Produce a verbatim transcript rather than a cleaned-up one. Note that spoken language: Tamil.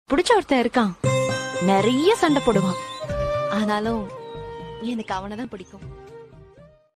பிடிச்ச ஒருத்தன் இருக்கான், நிறைய சண்டை போடுவான். ஆனாலும் எனக்கு அவனை தான் பிடிக்கும்.